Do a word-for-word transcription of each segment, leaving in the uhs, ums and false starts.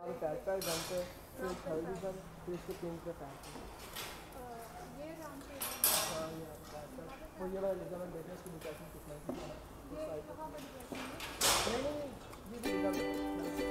Character घंटे फिर हल्दी पर फिर इसके पिंक पे पैक ये राम पे हाँ ये कैरेक्टर वो ये वाला जैसा मैंने देखा इसकी डिटेक्शन कितना है ये कहाँ पर दिया नहीं नहीं नहीं जी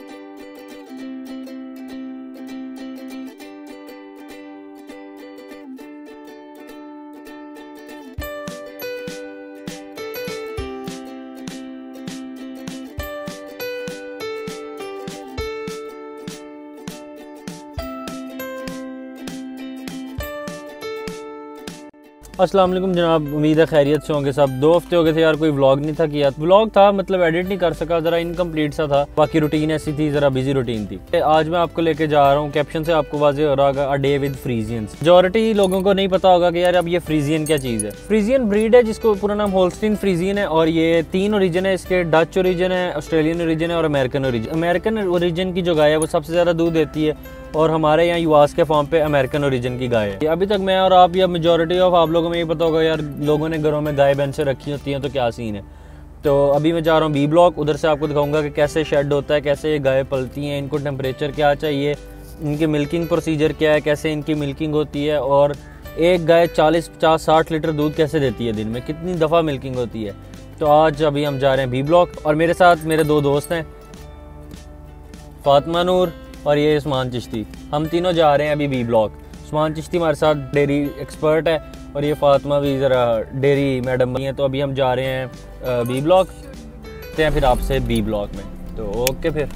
अस्सलाम वालेकुम जनाब, उम्मीद है खैरियत से होंगे सब। दो हफ्ते हो गए थे यार, कोई व्लॉग नहीं था किया। व्लॉग था मतलब एडिट नहीं कर सका, ज़रा इनकम्प्लीट सा था। बाकी रूटीन ऐसी थी, ज़रा बिजी रूटीन थी। आज मैं आपको लेके जा रहा हूँ, कैप्शन से आपको वाज़ेह हो रहा होगा, a day with Frisians. Majority लोगों को नहीं पता होगा कि यार अब ये फ्रीजियन क्या चीज़ है। फ्रीजियन ब्रीड है जिसको पूरा नाम होल्स्टीन फ्रीजियन है, और ये तीन ओरिजिन है इसके। डच ओरिजिन है, ऑस्ट्रेलियन ओरिजिन है और अमेरिकन ओरिजिन। अमेरिकन ओरिजिन की जो गाय है वो सबसे ज़्यादा दूध देती है, और हमारे यहाँ यूवास के फार्म पे अमेरिकन ओरिजिन की गाय है। अभी तक मैं और आप या मेजॉरिटी ऑफ आप लोगों में ये पता होगा यार, लोगों ने घरों में गाय भैंसें रखी होती हैं तो क्या सीन है। तो अभी मैं जा रहा हूँ बी ब्लॉक, उधर से आपको दिखाऊंगा कि कैसे शेड होता है, कैसे ये गाय पलती हैं, इनको टेम्परेचर क्या चाहिए, इनकी मिल्किंग प्रोसीजर क्या है, कैसे इनकी मिल्किंग होती है, और एक गाय चालीस पचास साठ लीटर दूध कैसे देती है दिन में, कितनी दफ़ा मिल्किंग होती है। तो आज अभी हम जा रहे हैं बी ब्लॉक, और मेरे साथ मेरे दो दोस्त हैं, फातिमा नूर और ये उस्मान चिश्ती। हम तीनों जा रहे हैं अभी बी ब्लॉक। उस्मान चिश्ती हमारे साथ डेयरी एक्सपर्ट है, और ये फातिमा भी ज़रा डेयरी मैडम बनी है। तो अभी हम जा रहे हैं बी ब्लॉक, तो हैं फिर आपसे बी ब्लॉक में। तो ओके फिर।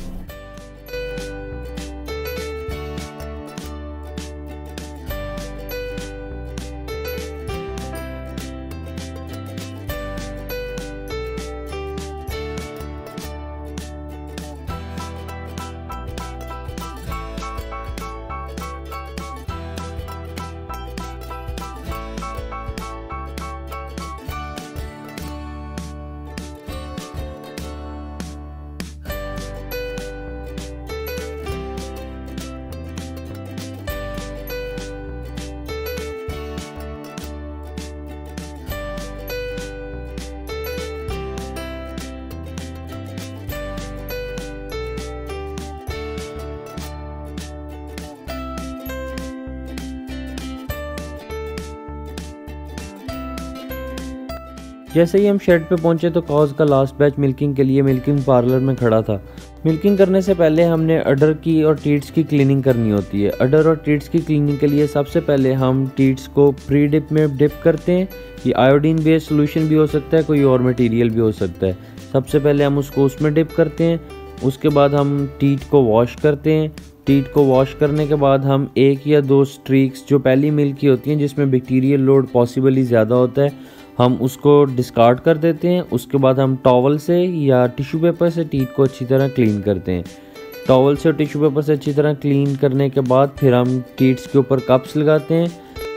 जैसे ही हम शेड पे पहुंचे तो काउज का लास्ट बैच मिल्किंग के लिए मिल्किंग पार्लर में खड़ा था। मिल्किंग करने से पहले हमने अडर की और टीट्स की क्लीनिंग करनी होती है। अडर और टीट्स की क्लीनिंग के लिए सबसे पहले हम टीट्स को प्री डिप में डिप करते हैं। ये आयोडीन बेस्ड सोल्यूशन भी हो सकता है, कोई और मटेरियल भी हो सकता है। सबसे पहले हम उसको उसमें डिप करते हैं, उसके बाद हम टीट को वॉश करते हैं। टीट को वॉश करने के बाद हम एक या दो स्ट्रीक्स जो पहली मिल्क की होती हैं, जिसमें बैक्टीरियल लोड पॉसिबली ज़्यादा होता है, हम उसको डिस्कार्ड कर देते हैं। उसके बाद हम टॉवल से या टिश्यू पेपर से टीट को अच्छी तरह क्लीन करते हैं। टॉवल से और टिश्यू पेपर से अच्छी तरह क्लीन करने के बाद फिर हम टीट्स के ऊपर कप्स लगाते हैं।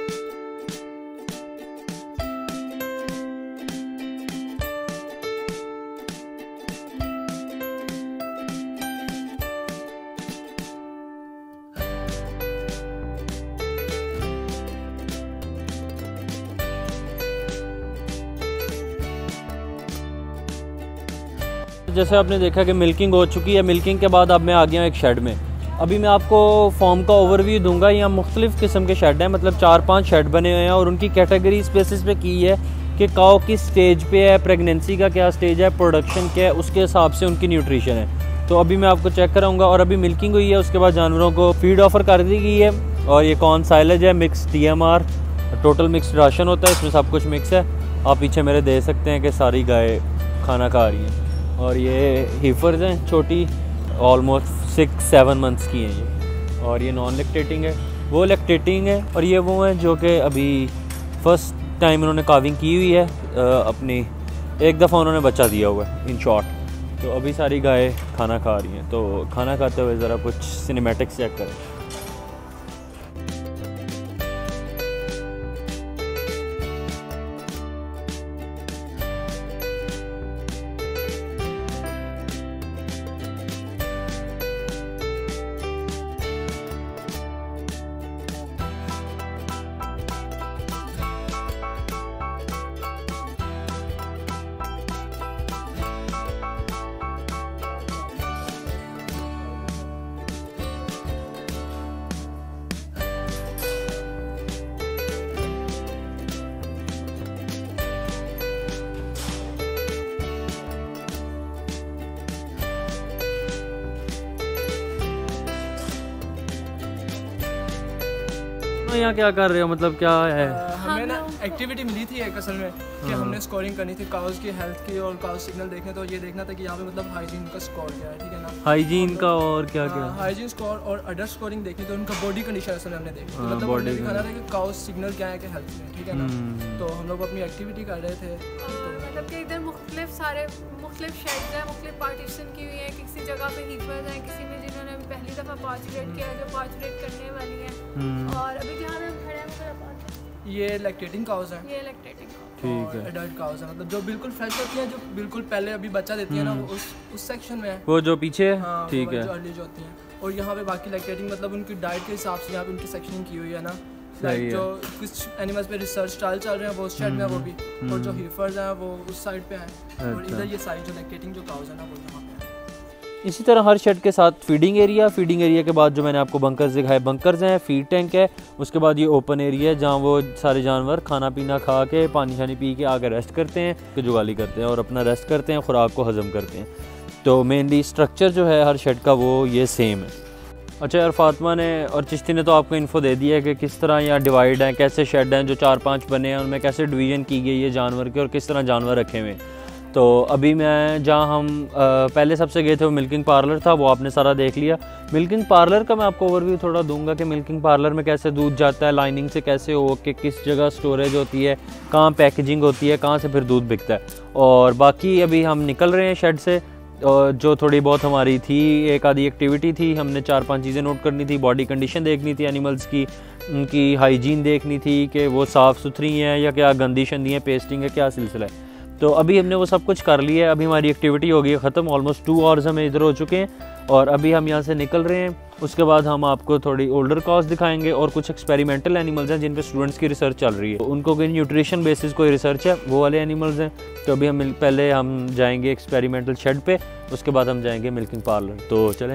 जैसे आपने देखा कि मिल्किंग हो चुकी है। मिल्किंग के बाद अब मैं आ गया हूँ एक शेड में। अभी मैं आपको फॉर्म का ओवरव्यू दूंगा। यहाँ मुख्तलिफ किस्म के शेड हैं, मतलब चार पांच शेड बने हुए हैं, और उनकी कैटेगरी स्पेसिस पे की है कि काओ किस स्टेज पे है, प्रेगनेंसी का क्या स्टेज है, प्रोडक्शन क्या है, उसके हिसाब से उनकी न्यूट्रिशन है। तो अभी मैं आपको चेक कराऊंगा। और अभी मिल्किंग हुई है, उसके बाद जानवरों को फीड ऑफर कर दी गई है, और ये कौन साइलेज है, mix T M R, total mix ration होता है, इसमें सब कुछ मिक्स है। आप पीछे मेरे देख सकते हैं कि सारी गाय खाना खा रही हैं। और ये हीफर्स हैं छोटी, ऑलमोस्ट सिक्स सेवन मंथ्स की हैं ये। और ये नॉन लैक्टेटिंग है, वो लैक्टेटिंग है, और ये वो हैं जो कि अभी फर्स्ट टाइम उन्होंने काविंग की हुई है। अपनी एक दफ़ा उन्होंने बच्चा दिया हुआ है इन शॉर्ट। तो अभी सारी गाय खाना खा रही हैं। तो खाना खाते हुए ज़रा कुछ सिनेमैटिक्स चेक करें। तो यहाँ क्या कर रहे हो, मतलब क्या है? आ, हमें ना एक्टिविटी मिली थी एक असल में कि हमने स्कोरिंग करनी थी काउस की हेल्थ की और काउस सिग्नल देखने, तो ये देखना था कि यहाँ पे मतलब हाइजीन का स्कोर क्या है, ठीक है ना, हाइजीन का और क्या क्या? हाइजीन स्कोर और अडर स्कोरिंग देखनी थी, उनका बॉडी कंडीशन असल में हमने देखी, तो मतलब हमने दिखाना था कि काउस सिग्नल क्या है कि हेल्थ में, ठीक है ना। तो हम लोग अपनी एक्टिविटी कर रहे थे, मतलब कि इधर मुख्तलिफ सारे मुख्तलिफ शेड्स हैं, मुख्तलिफ पार्टीशन की हुई है, किसी जगह पे हीपर्स हैं, किसी में जिन्होंने पहली दफ़ा पार्टिसिपेट किया है जो पार्टिसिपेट करने वाली है। और अभी जहाँ पे हम खड़े हैं ये लैक्टेटिंग काउस है, ये लैक्टेटिंग ठीक है, एडल्ट काउस है, मतलब जो बिल्कुल फ्रेश होती है, जो बिल्कुल पहले अभी बच्चा देती है ना, वो उस उस सेक्शन में है, वो जो पीछे है, हाँ, ठीक है, जो अर्ली जो होती हैं। और यहाँ पे बाकी लैक्टेटिंग मतलब उनकी डाइट के हिसाब से यहाँ पे उनकी सेक्शनिंग की हुई है ना, लाइक जो कुछ एनिमल्स पे रिसर्च ट्रायल चल रहे हैं वो उस साइड में है वो भी, और जो हीफर्स हैं वो उस साइड पे हैं, और इधर ये साइड जो लैक्टेटिंग जो काउस है ना वो यहाँ पे है। इसी तरह हर शेड के साथ फीडिंग एरिया, फीडिंग एरिया के बाद जो मैंने आपको बंकर्स दिखाए, बंकर्स हैं, फीड टैंक है, उसके बाद ये ओपन एरिया है जहाँ वो सारे जानवर खाना पीना खा के पानी शानी पी के आकर रेस्ट करते हैं, कि जुगाली करते हैं और अपना रेस्ट करते हैं, खुराक को हजम करते हैं। तो मेनली स्ट्रक्चर जो है हर शेड का वो ये सेम है। अच्छा यार, फातिमा ने और चिश्ती ने तो आपको इन्फो दे दी है कि किस तरह यहाँ डिवाइड हैं, कैसे शेड हैं जो चार पाँच बने हैं, उनमें कैसे डिवीज़न की गई है जानवर के और किस तरह जानवर रखे हुए हैं। तो अभी मैं जहाँ हम आ, पहले सबसे गए थे वो मिल्किंग पार्लर था, वो आपने सारा देख लिया। मिल्किंग पार्लर का मैं आपको ओवरव्यू थोड़ा दूंगा कि मिल्किंग पार्लर में कैसे दूध जाता है, लाइनिंग से कैसे हो के किस जगह स्टोरेज होती है, कहाँ पैकेजिंग होती है, कहाँ से फिर दूध बिकता है। और बाकी अभी हम निकल रहे हैं शेड से, और जो थोड़ी बहुत हमारी थी एक आधी एक्टिविटी थी, हमने चार पांच चीज़ें नोट करनी थी, बॉडी कंडीशन देखनी थी एनिमल्स की, उनकी हाइजीन देखनी थी कि वो साफ़ सुथरी हैं या क्या गंदी शंदी हैं, पेस्टिंग है, क्या सिलसिला है। तो अभी हमने वो सब कुछ कर लिया है, अभी हमारी एक्टिविटी हो गई है ख़त्म, ऑलमोस्ट टू आवर्स हमें इधर हो चुके हैं और अभी हम यहाँ से निकल रहे हैं। उसके बाद हम आपको थोड़ी ओल्डर कॉज दिखाएंगे और कुछ एक्सपेरिमेंटल एनिमल्स हैं जिन पे स्टूडेंट्स की रिसर्च चल रही है, तो उनको कोई न्यूट्रिशन बेसिस कोई रिसर्च है, वो वाले एनिमल्स हैं। तो अभी हम पहले हम जाएंगे एक्सपेरिमेंटल शेड पे, उसके बाद हम जाएंगे मिल्किंग पार्लर। तो चलें।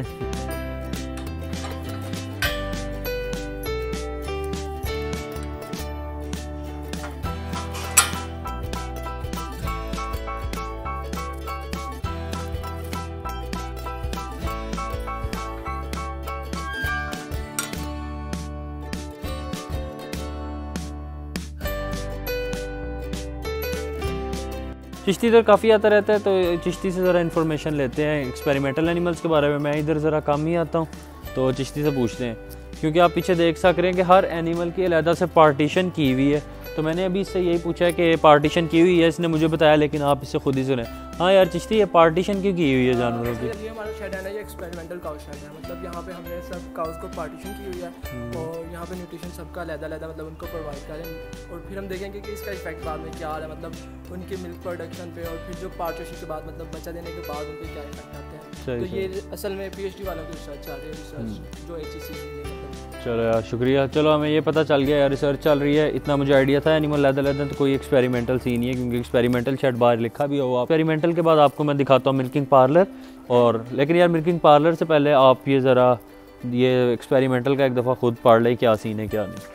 चिश्ती इधर काफ़ी आता रहता है, तो चिश्ती से ज़रा इन्फॉर्मेशन लेते हैं एक्सपेरिमेंटल एनिमल्स के बारे में। मैं इधर ज़रा कम ही आता हूँ, तो चिश्ती से पूछते हैं, क्योंकि आप पीछे देख सक रहे हैं कि हर एनिमल की अलहदा से पार्टीशन की हुई है। तो मैंने अभी इससे यही पूछा है कि पार्टीशन की हुई है, इसने मुझे बताया, लेकिन आप इससे खुद ही सुने। हाँ यार चिश्ती, ये पार्टीशन क्यों की हुई है जानवरों की? ये हमारा शेड है ना, ये एक्सपेरिमेंटल काउस शेड है, मतलब यहाँ पे हमने सब काउस को पार्टीशन की हुई है और यहाँ पे न्यूट्रिशन सबका अलग-अलग मतलब उनको प्रोवाइड करें, और फिर हम देखेंगे कि इसका इफेक्ट बाद में क्या आ रहा है, मतलब उनके मिल्क प्रोडक्शन पे, और फिर जो पार्टीशन के बाद मतलब बच्चा देने के बाद उन पर क्या इफेक्ट आते हैं। तो ये असल में पीएचडी वालों की रिसर्च चल रही है, रिसर्च जो एचईसी। चलो यार शुक्रिया, चलो हमें ये पता चल गया यार, रिसर्च चल रही है, इतना मुझे आइडिया था। एनिमल लेदर लेदर तो कोई एक्सपेरिमेंटल सीन नहीं है, क्योंकि एक्सपेरिमेंटल शेड बाहर लिखा भी हो। एक्सपेरिमेंटल के बाद आपको मैं दिखाता हूँ मिल्किंग पार्लर, और लेकिन यार मिल्किंग पार्लर से पहले आप ये ज़रा ये एक्सपेरिमेंटल का एक दफ़ा खुद पढ़ लें, क्या सीन है क्या नहीं।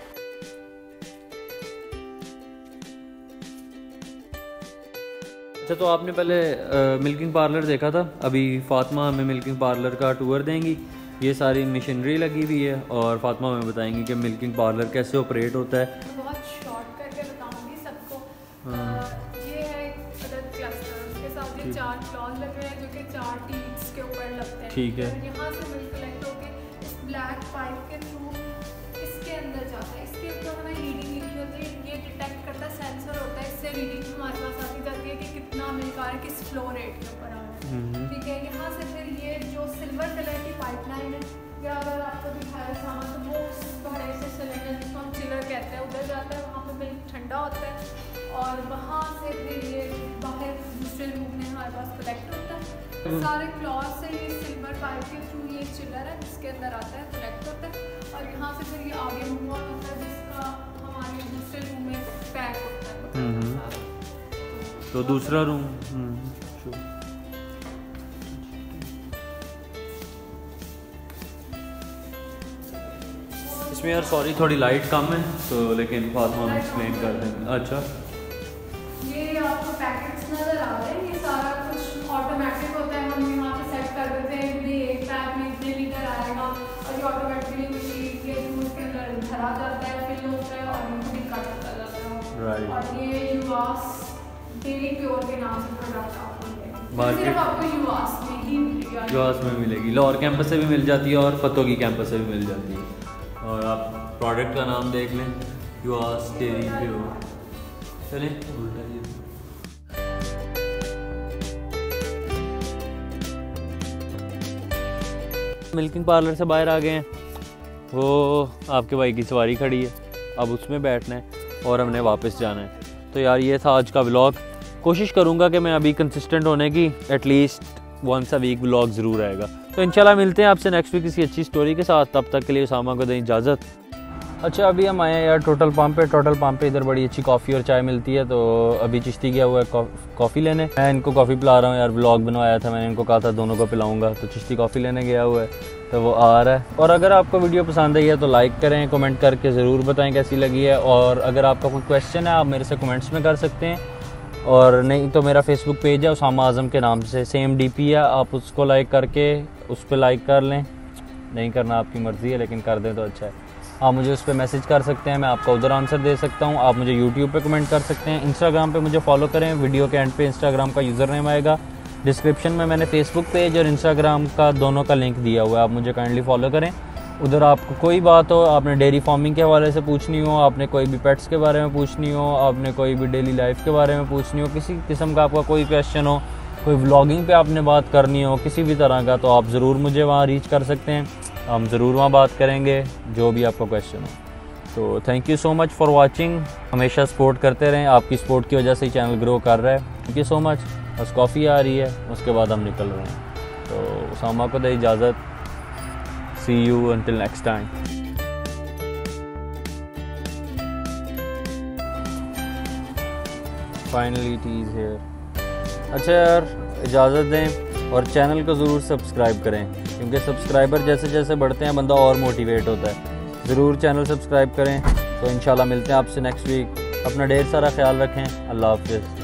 अच्छा, तो आपने पहले मिल्किंग पार्लर देखा था, अभी फातिमा हमें मिल्किंग पार्लर का टूर देंगी। ये सारी मशीनरी लगी हुई है और फातिमा हमें बताएंगी कि मिल्किंग पार्लर कैसे ऑपरेट होता है। बहुत शॉर्ट करके बताऊंगी सबको। ये है अदर क्लस्टर, उसके साथ ये चार क्लॉज लगे हैं जो कि चार टीथ्स के ऊपर लगते हैं। ठीक है। यहाँ से मिल्क कलेक्ट होकर इस ब्लैक पाइप के थ्रू इसके अंदर जाता है। इसके ऊपर हमें रीडिंग लिखी होती है, ये डिटेक्ट करता है, सेंसर होता है, इससे रीडिंग हमारे पास आती जाती है कि कितना मिल्क आ रहा है, किस फ्लो रेट के ऊपर आ रहा है। ठीक है, यहाँ से फिर ये जो सिल्वर कलर की पाइपलाइन है, या अगर आपको दिखाया सामान, तो वो बड़े से सिलेंडर जिसको हम चिलर कहते हैं उधर जाता है, वहाँ पे मिल्क ठंडा होता है और वहाँ से फिर ये बाहर दूसरे रूम में हमारे पास कलेक्ट होता है। सारे क्लॉज से ये सिल्वर पाइप के थ्रू ये चिलर है जिसके अंदर आता है, कलेक्ट होता है, और यहाँ से फिर ये आगे मूव ऑन होता है जिसका हमारे दूसरे रूम में पैक होता है। तो दूसरा रूम इसमें यार सॉरी थोड़ी लाइट कम है, तो लेकिन फातिमा हम एक्सप्लेन कर देंगे। अच्छा, ये आपको पैकेट्स नज़र आ रहे हैं, ये सारा कुछ ऑटोमेटिक होता है, हम यहाँ पे सेट कर देते हैं कि एक पैक में इतने लीटर आएगा और ये ऑटोमेटिकली मशीन के थ्रू इसके अंदर भरा जाता है, फिल राइट। और ये यूवास डेली प्योर के नाम से प्रोडक्ट आपको मिलेगी, मार्केट- सिर्फ आपको यूवास में ही मिलेगी। यूवास में मिलेगी, लाहौर कैंपस से भी मिल जाती है और पत्तोकी कैंपस से भी मिल जाती है। और आप प्रोडक्ट का नाम देख लें, यूवास डेरी प्योर। चलें उल्टा ये मिल्किंग पार्लर से बाहर आ गए हैं, वो आपके भाई की सवारी खड़ी है, अब उसमें बैठना है और हमने वापस जाना है। तो यार ये था आज का व्लॉग। कोशिश करूँगा कि मैं अभी कंसिस्टेंट होने की, at least once a week vlog ज़रूर आएगा। तो इंशाल्लाह मिलते हैं आपसे नेक्स्ट वीक किसी अच्छी स्टोरी के साथ। तब तक के लिए उसामा को दें इजाज़त। अच्छा अभी हम आए हैं यार टोटल पंप पे। टोटल पंप पे इधर बड़ी अच्छी कॉफ़ी और चाय मिलती है, तो अभी चिश्ती गया हुआ है कॉफ़ी लेने। मैं इनको कॉफ़ी पिला रहा हूँ यार, व्लॉग बनवाया था मैंने, इनको कहा था दोनों को पिलाऊंगा, तो चिश्ती कॉफ़ी लेने गया हुआ है, तो वो आ रहा है। और अगर आपको वीडियो पसंद आई है तो लाइक करें, कमेंट करके ज़रूर बताएं कैसी लगी है। और अगर आपका कोई क्वेश्चन है आप मेरे से कमेंट्स में कर सकते हैं, और नहीं तो मेरा फेसबुक पेज है उसामा आज़म के नाम से, सेम डीपी है, आप उसको लाइक करके उस पर लाइक कर लें, नहीं करना आपकी मर्ज़ी है लेकिन कर दें तो अच्छा है। आप मुझे उस पर मैसेज कर सकते हैं, मैं आपका उधर आंसर दे सकता हूँ। आप मुझे यूट्यूब पे कमेंट कर सकते हैं, इंस्टाग्राम पे मुझे फॉलो करें, वीडियो के एंड पे इंस्टाग्राम का यूज़र नेम आएगा। डिस्क्रिप्शन में मैंने फेसबुक पेज और इंस्टाग्राम का दोनों का लिंक दिया हुआ है, आप मुझे काइंडली फॉलो करें। उधर आपको कोई बात हो, आपने डेयरी फार्मिंग के हवाले से पूछनी हो, आपने कोई भी पेट्स के बारे में पूछनी हो, आपने कोई भी डेली लाइफ के बारे में पूछनी हो, किसी किस्म का आपका कोई क्वेश्चन हो, कोई व्लॉगिंग पे आपने बात करनी हो किसी भी तरह का, तो आप ज़रूर मुझे वहाँ रीच कर सकते हैं, हम ज़रूर वहाँ बात करेंगे जो भी आपका क्वेश्चन हो। तो thank you so much for watching, हमेशा सपोर्ट करते रहें, आपकी सपोर्ट की वजह से ही चैनल ग्रो कर रहा है। Thank you so much. बस कॉफ़ी आ रही है, उसके बाद हम निकल रहे हैं, तो उसामा को दे इजाज़त। See you until next time. Finally tea is here. अच्छा यार इजाज़त दें और चैनल को ज़रूर सब्सक्राइब करें, क्योंकि सब्सक्राइबर जैसे जैसे बढ़ते हैं बंदा और मोटिवेट होता है। ज़रूर चैनल सब्सक्राइब करें। तो इंशाल्लाह मिलते हैं आपसे नेक्स्ट वीक। अपना ढेर सारा ख्याल रखें। अल्लाह हाफ़िज़।